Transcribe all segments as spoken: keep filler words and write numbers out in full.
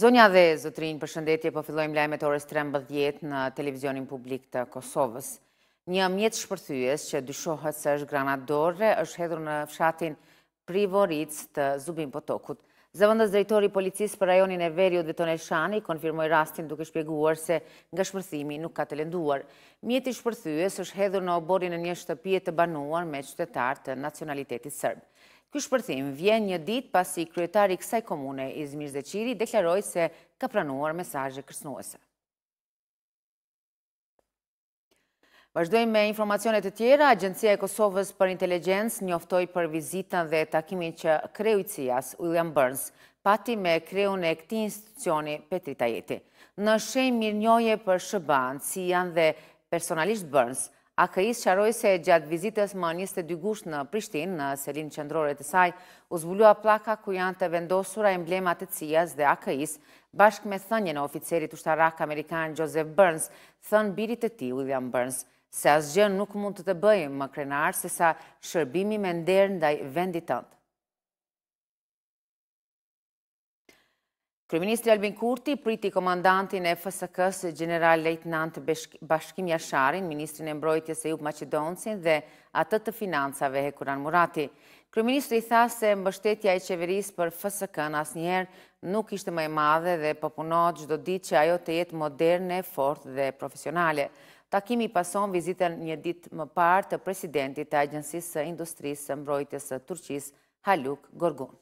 Zonja dhe zotrinj, përshëndetje, po fillojmë lajmet orës trembëdhjetë në televizionin publik të Kosovës. Një mjet shpërthyes që dyshohet se është granatdore është hedhur në fshatin Privoric të Zubin Potokut. Zëvendës drejtori i policisë për rajonin e Veriut Veton Elshani konfirmoi rastin duke shpjeguar se nga shpërthimi nuk ka të lënduar. Mjeti shpërthyes është hedhur në oborin e një shtëpie të banuar me qytetar të nacionalitetit serb. Ky shpërthim vjen një ditë pasi kryetari i kësaj komune, Izmir Zeqiri, deklaroi se ka pranuar mesazhe kërcënuese. Vazhdojmë me informacione të tjera. Agjencia e Kosovës për Inteligjencë njoftoi për vizitën dhe takimin që kreu i C I A-s, William Burns, pati me kreun e këtij institucioni, Petri Tajeti. Në shenjë mirënjohje për S B A-n, C I A-n dhe personalisht Burns, A K I sqaroi se gjatë vizitës më njëzet e dy gusht në Prishtinë, në selinë qendrore të saj, u zbulua pllaka ku janë të vendosura emblemat e C I A-s dhe A K I-s, bashkë me thënien e oficerit ushtarak amerikan Joseph Burns, thënë birit të tij William Burns, se asgjë nuk mund të të bëjë më krenar se sa shërbimi me nder ndaj vendit tënd. Kryeministri Albin Kurti priti komandantin e F S K-s, general lejtnant Bashkim Jasharin, ministrin e mbrojtjes Ejup Maqedoncin dhe atë të financave Hekuran Murati. Kryeministri tha se mbështetja e qeverisë për F S K-n asnjëherë nuk ishte më e madhe dhe po punohet çdo ditë që ajo të jetë moderne, fortë dhe profesionale. Takimi pason vizitën një ditë më parë të presidentit të Agjencisë së Industrisë së Mbrojtjes së Turqisë, Haluk Gorgun.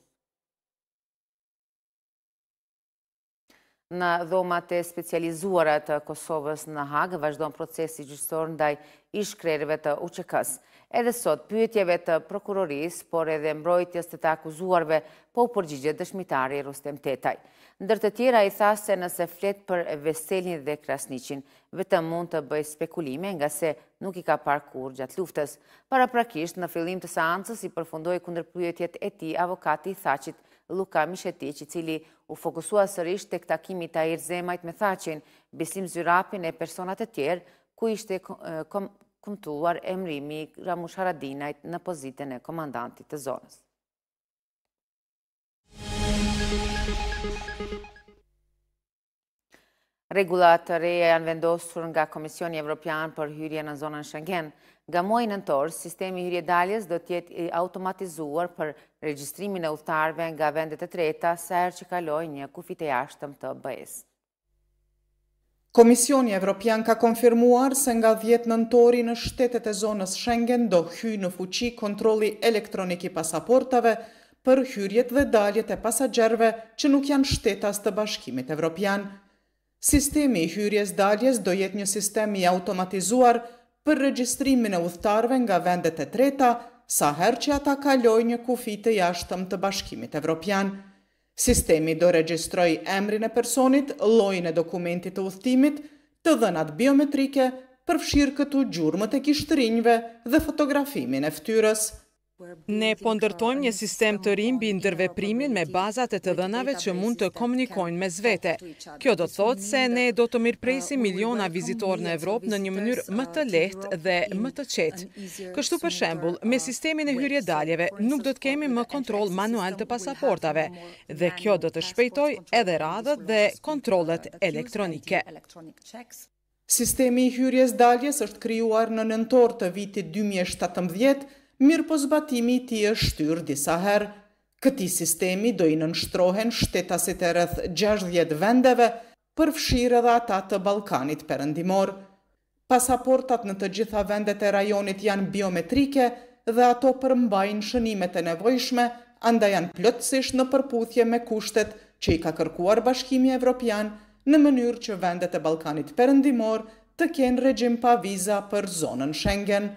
Në dhomat e specializuara të Kosovës në Hagë vazhdon procesi gjyqësor ndaj ish-krerëve të U Q K-s. Edhe sot pyetjeve të prokurorisë, por edhe mbrojtjes të të akuzuarve po u përgjigjet dëshmitari Rustem Tetaj. Ndër të tjera i tha se nëse flet për Veselin dhe Krasniqin, vetëm mund të bëj spekulime nga se nuk i ka parë kurrë gjatë luftës. Paraprakisht në fillim të seancës i përfundoi kundër pyetjet e tij avokati i Thaqit Luka Mishetiq, i cili u fokusua sërish tek takimi i Tahir Zemajt me Thaqin, Bislim Zyrapin e persona të tjerë, ku ishte kom kumtuar emrimi Ramush Haradinajt në pozitën e komandantit të zonës. Rregullat të reja janë vendosur nga Komisioni Evropian për hyrje në zonën Schengen. Nga muaji nëntor, sistemi hyrje-daljes do të jetë i automatizuar për regjistrimin e udhëtarëve nga vendet e treta sa herë që kalojnë një kufit e jashtëm të B E-s. Komisioni Evropian ka konfirmuar se nga dhjetë nëntori në shtetet e zonës Schengen do hyjë në fuqi kontrolli elektronik i pasaportave për hyrjet dhe daljet e pasagjerëve që nuk janë shtetas të Bashkimit Evropian. Sistemi i hyrjes-daljes do jetë një sistem i automatizuar për regjistrimin e udhëtarëve nga vendet e treta sa herë që ata kalojnë një kufi të jashtëm të Bashkimit Evropian. Sistemi do regjistrojë emrin e personit, llojin e dokumentit të udhëtimit, të dhënat biometrike, përfshirë këtu gjurmët e kishtërinjve dhe fotografimin e fytyrës. Ne po ndërtojmë një sistem të ri mbi ndërveprimin me bazat e të dhënave që mund të komunikojnë mes vete. Kjo do të thotë se ne do të mirëpresim miliona vizitorë në Evropë në një mënyrë më të lehtë dhe më të qetë. Kështu për shembull, me sistemin e hyrje-daljeve nuk do të kemi më kontroll manual të pasaportave dhe kjo do të shpejtojë edhe radhët dhe kontrollet elektronike. Sistemi i hyrjes-daljes është krijuar në nëntor të vitit dy mijë e shtatëmbëdhjetë, mirë po zbatimi i tij është shtyrë disa herë. Këtij sistemi do i nënshtrohen shtetasit e rreth gjashtëdhjetë vendeve, përfshirë edhe ata të Ballkanit Perëndimor. Pasaportat në të gjitha vendet e rajonit janë biometrike dhe ato përmbajnë shënimet e nevojshme, andaj janë plotësisht në përputhje me kushtet që i ka kërkuar Bashkimi Evropian në mënyrë që vendet e Ballkanit Perëndimor të kenë regjim pa viza për zonën Schengen.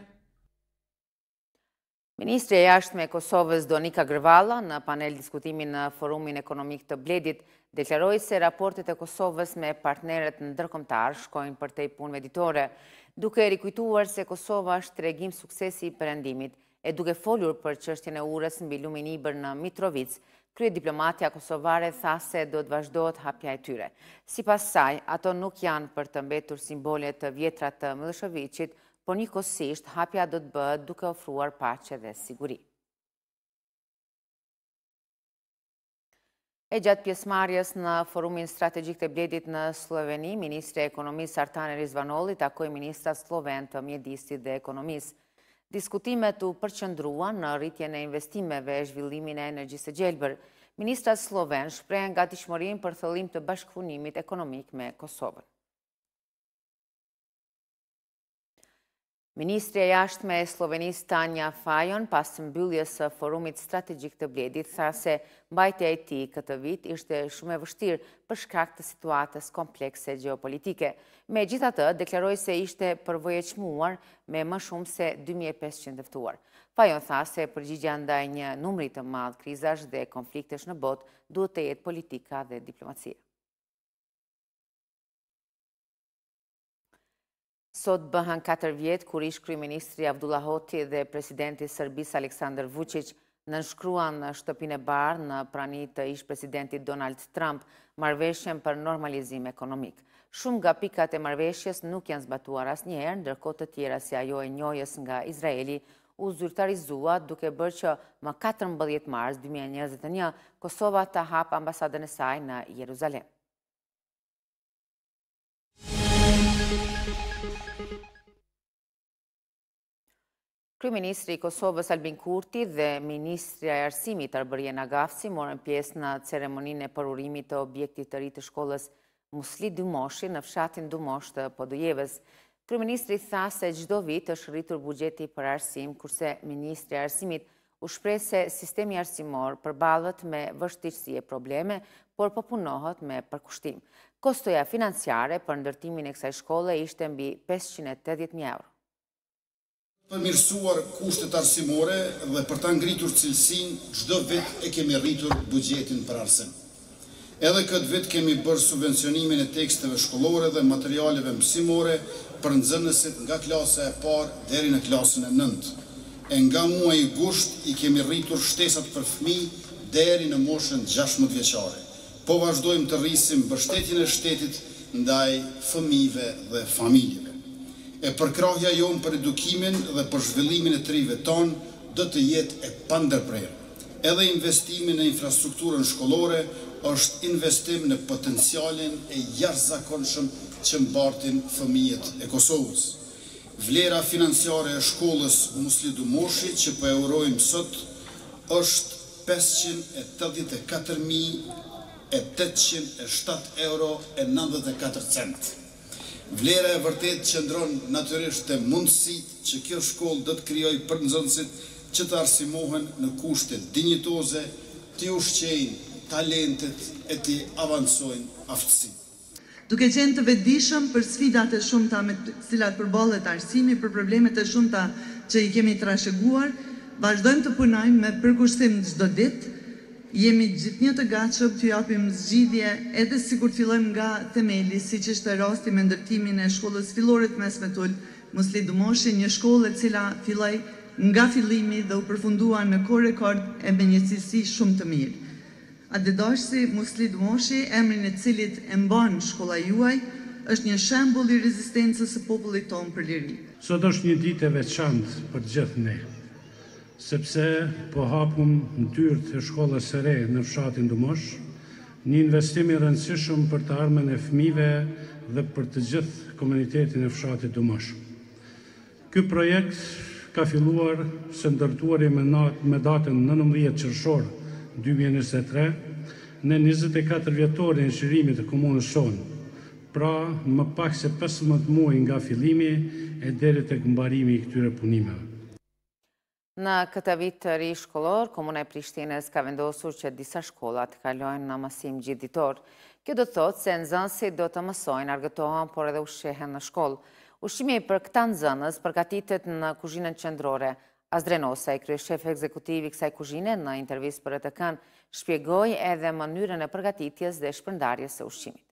Ministri e jashtme e Kosovës Donika Grvalla në panel diskutimi në Forumin Ekonomik të Bledit deklaroi se raportet e Kosovës me partnerët ndërkombëtar shkojnë përtej punëve ditore, duke rikujtuar se Kosova është tregim suksesi i perëndimit e duke folur për çështjen e urës mbi lumin Ibër në Mitrovic. Kryediplomatja kosovare tha se do të vazhdohet hapja e tyre. Sipas saj, ato nuk janë për të mbetur simbole të vjetra të Miloševićit, por njëkohësisht hapja do të bëhet duke ofruar paqe dhe siguri. E gjatë pjesëmarrjes në forumin strategjik të Bledit në Sloveni, Ministri e Ekonomisë Artane Rizvanolli takoi ministrat sloven të mjedisit dhe ekonomisë. Diskutimet u përqendruan në rritjen e investimeve e zhvillimin e energjisë së gjelbër. Ministrat sloven shprehen gatishmërinë për thëllim të bashkëpunimit ekonomik me Kosovën. Ministri e jashtme e Slovenisë Tanja Fajon, pas mbylljes së forumit strategjik të Bledit, tha se mbajtja e tij këtë vit ishte shumë e vështirë për shkak të situatës komplekse gjeopolitike. Megjithatë, deklaroi se ishte përvojëçmuar me më shumë se dy mijë e pesëqind të ftuar. Fajon tha se përgjigjja ndaj një numri të madh krizash dhe konfliktesh në botë duhet të jetë politika dhe diplomacia. Sot bëhen katër vjet kur ish kryeministri Abdullah Hoti dhe presidenti i Serbisë Aleksandar Vučić nënshkruan në Shtëpinë e Bardhë në prani të ish presidentit Donald Trump marrëveshjen për normalizim ekonomik. Shumë nga pikat e marrëveshjes nuk janë zbatuar asnjëherë, ndërkohë të tjera si ajo e njojës nga Izraeli u zyrtarizua duke bërë që më katërmbëdhjetë mars dy mijë e njëzet e një Kosova ta hap ambasadën e saj në Jeruzalem. Kryeministri i Kosovës Albin Kurti dhe Ministrja e Arsimit Arberije Nagafsi morën pjesë në ceremoninë e përurimit të objektit të ri të shkollës Musli Dumoshi në fshatin Dumosh të Podujevës. Kryeministri tha se çdo vit është rritur buxheti për arsim, kurse Ministri i Arsimit u shpreh se sistemi arsimor përballet me vështirësi e probleme, por po punohet me përkushtim. Kostoja financiare për ndërtimin e kësaj shkolle ishte mbi pesëqind e tetëdhjetë mijë euro. Përmirësuar kushtet arsimore dhe për ta ngritur cilësinë, çdo vit e kemi rritur buxhetin për arsim. Edhe këtë vit kemi bërë subvencionimin e teksteve shkollore dhe materialeve mësimore për nxënësit nga klasa e parë deri në klasën e nëntë. E nga muaji gusht i kemi rritur shtesat për fëmijë deri në moshën gjashtëdhjetë vjeçare. Po vazhdojmë të rrisim mbështetjen e shtetit ndaj fëmijëve dhe familjeve. E përkrahja jonë për edukimin dhe për zhvillimin e të rive tonë do të jetë e pandërprerë. Edhe investimi në infrastrukturën shkollore është investim në potencialin e jashtëzakonshëm që mbartin fëmijët e Kosovës. Vlera financiare e shkollës Musli Dumoshi që po e urojmë sot është pesëqind e tetëdhjetë e katër mijë e tetëqind e shtatë euro e nëntëdhjetë e katër cent. Vlera e vërtet qëndron natyrisht te mundësitë që kjo shkollë do të krijojë për nxënësit që të arsimohen në kushte dinjitoze, të ushqejnë talentet e të avancojnë aftësitë. Duke qenë të vetëdijshëm për sfidat e shumta me të cilat përballet arsimi, për problemet e shumta që i kemi trashëguar, vazhdojmë të punojmë me përkushtim çdo ditë. Jemi gjithnjë të gatshëm të japim zgjidhje edhe sikur të fillojmë nga themeli, siç ishte rasti me ndërtimin e shkollës fillore të mesme Tul Musli Dumoshi, një shkollë e cila filloi nga fillimi dhe u përfundua në kohë rekord e me një cilësi shumë të mirë. Adedashi Musli Dumoshi, emrin e cilit e mban shkolla juaj, është një shembull i rezistencës së popullit tonë për liri. Sot është një ditë e veçantë për të gjithë ne, sepse po hapum dyert e shkollës së re në fshatin Dumosh, një investim i rëndësishëm për të ardhmen e fëmijëve dhe për të gjithë komunitetin e fshatit Dumosh. Ky projekt ka filluar së ndërtuari me datën nëntëmbëdhjetë qershor dy mijë e njëzet e tre në njëzet e katër vjetorin e qërimit të komunës sonë, pra më pak se pesëmbëdhjetë muaj nga fillimi e deri tek mbarimi i këtyre punimeve. Në këtë vit të ri shkollor, Komuna e Prishtinës ka vendosur që disa shkolla të kalojnë në mësim gjithditor. Kjo do të thotë se nxënësit do të mësojnë, argëtohen, por edhe ushqehen në shkollë. Ushqimi për këta nxënës përgatitet në kuzhinën qendrore. Azdrenosa, kryeshef ekzekutiv i kësaj kuzhine, në intervistë për E T K-n, shpjegoi edhe mënyrën e përgatitjes dhe shpërndarjes së ushqimit.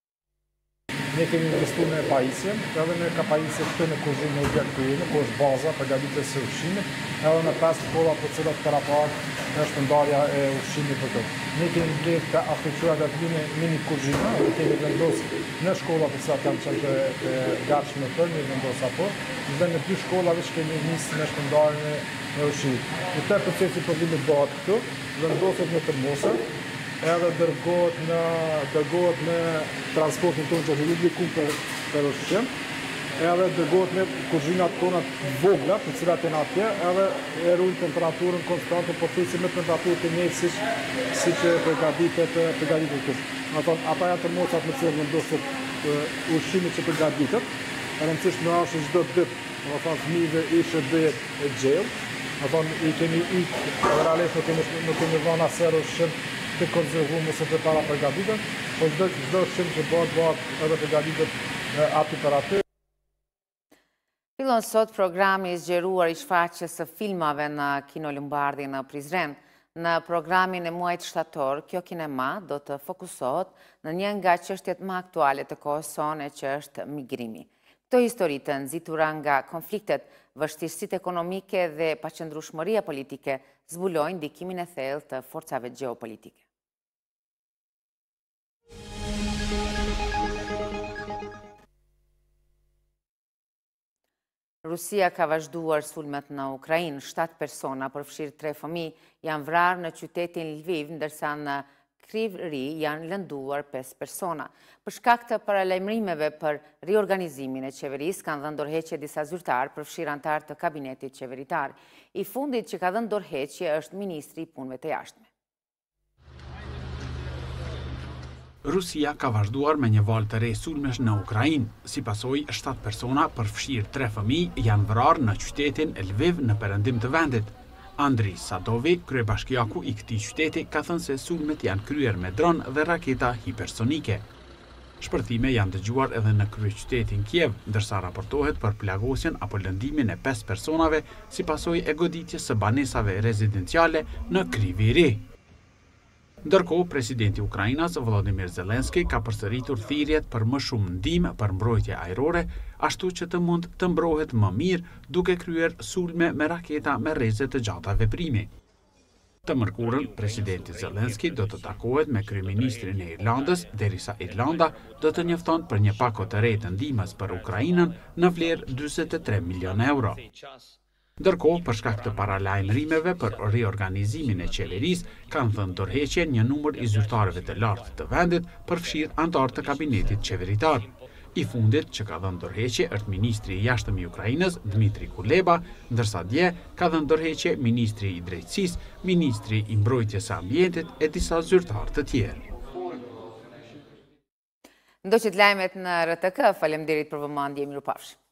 Ne kemi investuar në pajisje, edhe në ka pajisje këtu në kuzhinë e objektuine, ku është baza për gatitjes së ushqimit, edhe në pesë shkolla për cilat terapat është shpërndarja e ushqimit për këtu. Ne kemi blerë të afeqyuar atë mini, mini kuzhina, dhe kemi vendosur në shkolla për cilat kanë qenë të gatshme për një vendos apo, dhe në dy shkollave që kemi nisë në shpërndarjen e ushqimit. Në këtë procesi problemi bëhet këtu, vendoset në termosa, edhe dërgohet në dërgohet në transportin tonë që është ku për për ushqim, edhe dërgohet në kuzhinat tona të vogla, të cilat janë atje, edhe e ruajnë temperaturën konstante, po thuajse me temperaturë të njëjtë siç siç përgatitet përgatitet këtu. Do thonë ata janë termocat me cilën vendoset ushqimi që përgatitet. E rëndësishme është çdo ditë, do thonë fëmijëve ishte bëhet e gjellë. Do thonë i kemi ik, realisht nuk kemi nuk kemi vënë asnjë ushqim të konservuar ose të para përgatitur, po çdo çdo ushqim që bëhet bëhet edhe përgatitet aty për aty. Fillon sot programi i zgjeruar i shfaqjes së filmave në Kino Lombardi në Prizren. Në programin e muajit shtator, kjo kinema do të fokusohet në një nga çështjet më aktuale të kohës sone që është migrimi. Këto histori të nxitura nga konfliktet, vështirësitë ekonomike dhe paqëndrueshmëria politike zbulojnë ndikimin e thellë të forcave gjeopolitike. Rusia ka vazhduar sulmet në Ukrainë. Shtatë persona, përfshirë tre fëmijë, janë vrarë në qytetin Lviv, ndërsa në Kryvë Ri janë lënduar pesë persona. Për shkak të paralajmërimeve për riorganizimin e qeverisë, kanë dhënë dorëheqje disa zyrtarë, përfshirë anëtarë të kabinetit qeveritar. I fundit që ka dhënë dorëheqje është ministri i punëve të jashtme. Rusia ka vazhduar me një valë të re sulmesh në Ukrainë. Si pasojë, shtatë persona, përfshirë tre fëmijë, janë vrarë në qytetin Lviv në perëndim të vendit. Andriy Sadovi, kryebashkiaku i këtij qyteti, ka thënë se sulmet janë kryer me dron dhe raketa hipersonike. Shpërthime janë dëgjuar edhe në kryeqytetin Kiev, ndërsa raportohet për plagosjen apo lëndimin e pesë personave si pasojë e goditjes së banesave rezidenciale në Kryvë Ri. Ndërkohë, presidenti i Ukrainës, Volodymyr Zelensky, ka përsëritur thirrjet për më shumë ndihmë për mbrojtje ajrore, ashtu që të mund të mbrohet më mirë duke kryer sulme me raketa me rreze të gjata veprimi. Të mërkurën, presidenti Zelensky do të takohet me kryeministrin e Irlandës, derisa Irlanda do të njofton për një pako të re të ndihmës për Ukrainën në vlerë njëzet e tre milion euro. Ndërkohë, për shkak të paralajmërimeve për riorganizimin e qeverisë, kanë dhënë dorëheqje një numër i zyrtarëve të lartë të vendit, përfshirë anëtarë të kabinetit qeveritar. I fundit që ka dhënë dorëheqje është ministri i jashtëm i Ukrainës, Dmitri Kuleba, ndërsa dje ka dhënë dorëheqje ministri i drejtësisë, ministri i mbrojtjes së ambientit e disa zyrtarë të tjerë. Ndoqët lajmet në R T K, faleminderit për vëmendje, mirupafshim.